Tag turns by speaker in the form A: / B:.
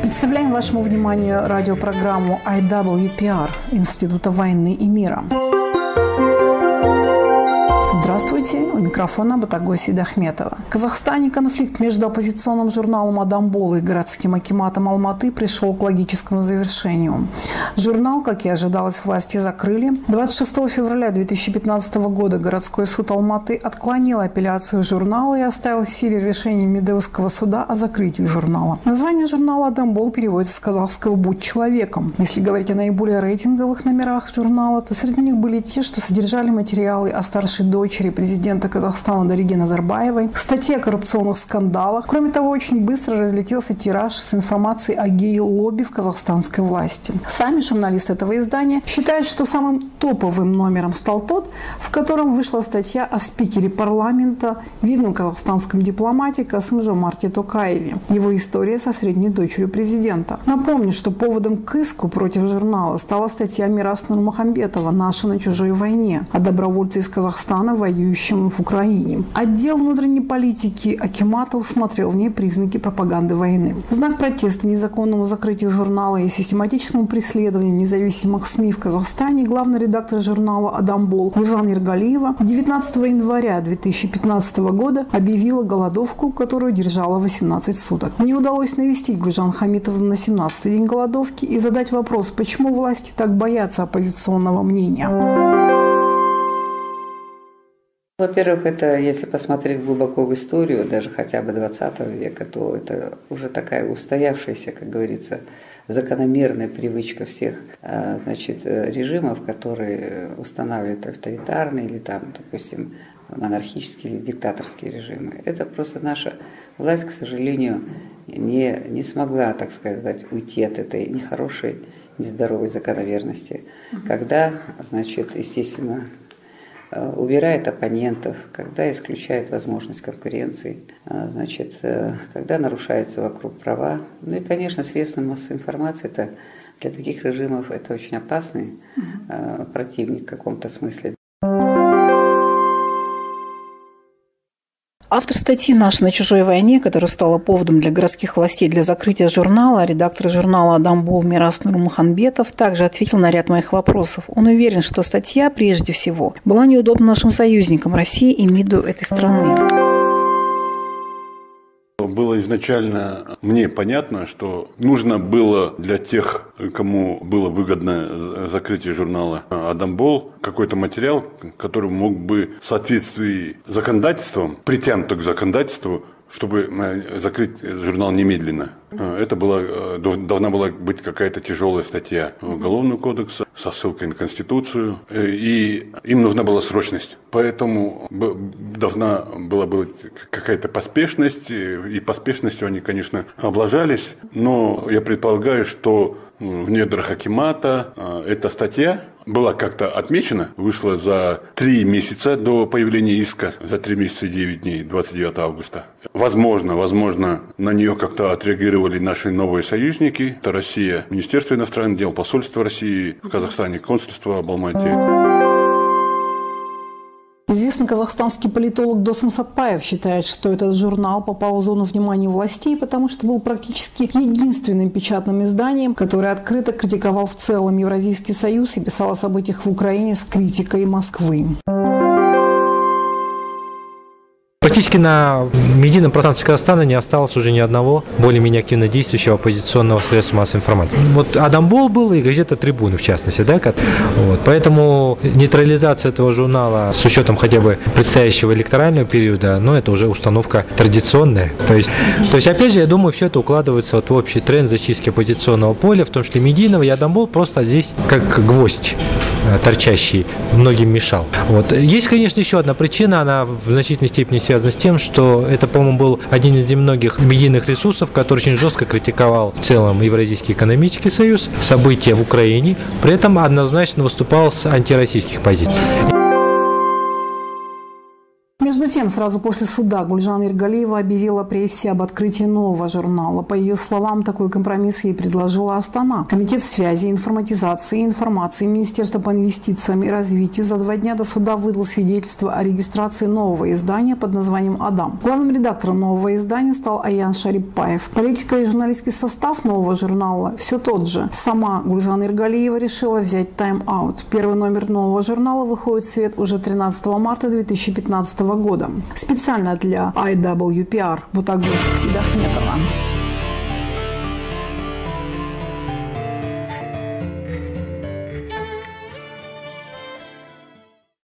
A: Представляем вашему вниманию радиопрограмму IWPR Института войны и мира. Здравствуйте, у микрофона Батагоси Дахметова. В Казахстане конфликт между оппозиционным журналом «Адамбол» и городским акиматом Алматы пришел к логическому завершению. Журнал, как и ожидалось, власти закрыли. 26 февраля 2015 года городской суд Алматы отклонил апелляцию журнала и оставил в силе решение Медеусского суда о закрытии журнала. Название журнала «Адамбол» переводится с казахского «Будь человеком». Если говорить о наиболее рейтинговых номерах журнала, то среди них были те, что содержали материалы о старшей дочери президента Казахстана Дариги Назарбаевой, статьи о коррупционных скандалах. Кроме того, очень быстро разлетелся тираж с информацией о гей-лобби в казахстанской власти. Сами журналисты этого издания считают, что самым топовым номером стал тот, в котором вышла статья о спикере парламента, видном казахстанском дипломате Касым-Жомарте Токаеве. Его история со средней дочерью президента. Напомню, что поводом к иску против журнала стала статья Мираса Нурмухамбетова «Наши на чужой войне» о добровольце из Казахстана, воюющим в Украине. Отдел внутренней политики акимата усмотрел в ней признаки пропаганды войны. В знак протеста незаконному закрытию журнала и систематическому преследованию независимых СМИ в Казахстане главный редактор журнала «Адамбол» Гужан Ергалиева 19 января 2015 года объявила голодовку, которую держала 18 суток. Мне удалось навестить Гужан Хамитовну на 17-й день голодовки и задать вопрос, почему власти так боятся оппозиционного мнения.
B: Во-первых, это, если посмотреть глубоко в историю, даже хотя бы 20 века, то это уже такая устоявшаяся, как говорится, закономерная привычка всех, режимов, которые устанавливают авторитарные или там, допустим, монархические или диктаторские режимы. Это просто наша власть, к сожалению, не смогла, так сказать, уйти от этой нехорошей, нездоровой закономерности, когда, естественно, убирает оппонентов, когда исключает возможность конкуренции, когда нарушаются вокруг права. Ну и, конечно, средства массовой информации это для таких режимов это очень опасный противник в каком-то смысле.
A: Автор статьи «Наши на чужой войне», которая стала поводом для городских властей для закрытия журнала, редактор журнала «Адамбол» Мирас Нурмухамбетов также ответил на ряд моих вопросов. Он уверен, что статья, прежде всего, была неудобна нашим союзникам России и МИДу этой страны.
C: Было изначально мне понятно, что нужно было для тех, кому было выгодно закрытие журнала «Адамбол», какой-то материал, который мог бы в соответствии с законодательством, притянут к законодательству, чтобы закрыть журнал немедленно. Это должна была быть какая-то тяжелая статья Уголовного кодекса со ссылкой на Конституцию, и им нужна была срочность. Поэтому должна была быть какая-то поспешность, и поспешностью они, конечно, облажались, но я предполагаю, что в недрах акимата эта статья была как-то отмечена, вышла за 3 месяца до появления иска, за 3 месяца и 9 дней, 29 августа. Возможно, на нее как-то отреагировали наши новые союзники. Это Россия, Министерство иностранных дел, посольство России в Казахстане, консульство в Алмате.
A: Известный казахстанский политолог Досым Сатпаев считает, что этот журнал попал в зону внимания властей, потому что был практически единственным печатным изданием, которое открыто критиковал в целом Евразийский союз и писал о событиях в Украине с критикой Москвы.
D: Практически на медийном пространстве Казахстана не осталось уже ни одного более-менее активно действующего оппозиционного средства массовой информации. Вот «Адамбол» был и газета «Трибуна», в частности, да, поэтому нейтрализация этого журнала с учетом хотя бы предстоящего электорального периода, это уже установка традиционная. То есть, опять же, я думаю, все это укладывается в общий тренд зачистки оппозиционного поля, в том числе медийного, и «Адамбол» просто здесь как гвоздь торчащий, многим мешал. Есть, конечно, еще одна причина, она в значительной степени связана с тем, что это, по-моему, был один из немногих медийных ресурсов, который очень жестко критиковал в целом Евразийский экономический союз, события в Украине, при этом однозначно выступал с антироссийских позиций.
A: Между тем, сразу после суда Гульжан Иргалиева объявила прессе об открытии нового журнала. По ее словам, такой компромисс ей предложила Астана. Комитет связи, информатизации и информации Министерства по инвестициям и развитию за 2 дня до суда выдал свидетельство о регистрации нового издания под названием «Адам». Главным редактором нового издания стал Аян Шарипбаев. Политика и журналистский состав нового журнала все тот же. Сама Гульжан Иргалиева решила взять тайм-аут. Первый номер нового журнала выходит в свет уже 13 марта 2015 года. Специально для IWPR Бутагос Сидахметова.